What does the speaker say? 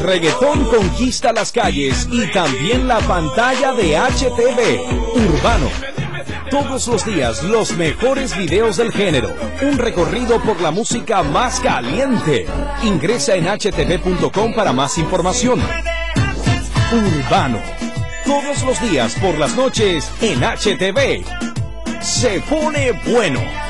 reggaetón conquista las calles y también la pantalla de HTV. Urbano. Todos los días los mejores videos del género. Un recorrido por la música más caliente. Ingresa en htv.com para más información. Urbano. Todos los días por las noches en HTV. Se pone bueno.